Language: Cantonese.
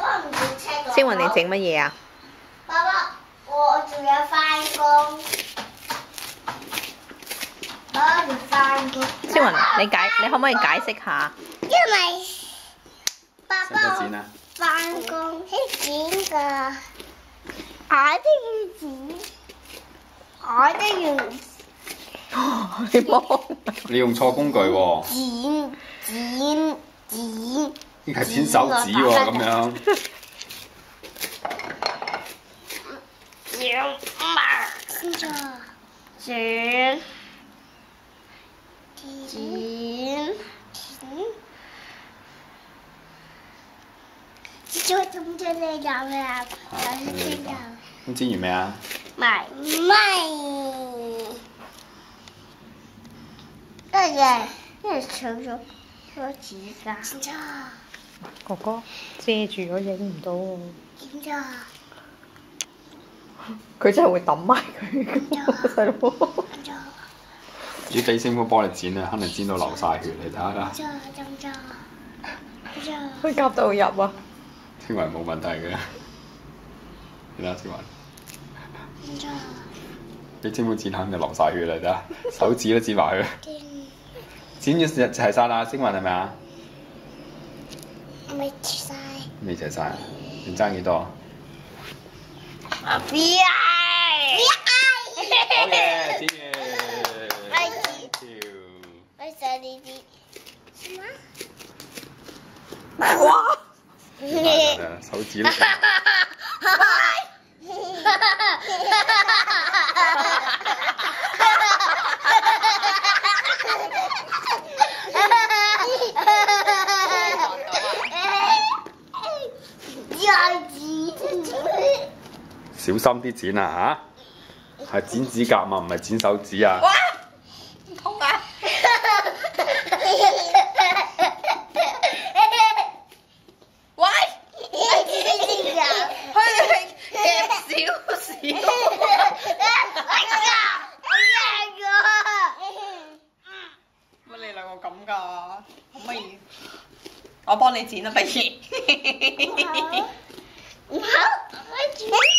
星雲，你整乜嘢啊？ 爸爸，我仲有翻工。爸爸，你翻工。 星雲，你可唔可以解釋下？ 因為爸爸使唔使剪啊？ 翻工係剪㗎，我都要剪，我都要你幫你用錯工具喎， 剪。 呢係剪手指喎，咁樣。 剪咗咁多你有啦，有先有。 咁剪完未啊？ 未，因為搶咗指甲。剪咗， 哥哥遮住咗影唔到喎。 剪咗， 佢真係會抌埋佢嘅細佬。 剪咗， 要俾師傅幫你剪啊，肯定剪到流晒血，你睇下。 剪咗。 佢夾到入啊！ 星雲冇問題嘅，你睇下星雲， 剪咗， 俾師傅剪肯定流晒血啦，睇下手指都剪埋佢。剪咗齊晒啦，星雲係咪啊？ 未切晒。 未齊晒，你爭幾多？好嘅，剪完。 我想呢啲。什麼？ 哇！ 手指都〜小心啲剪啊嚇！係剪指甲啊，唔係剪手指啊！ 哇！唔痛啊！喂！佢哋夾少少。乜你兩個咁㗎？可唔可以？我幫你剪啦，不如。 唔好，我剪。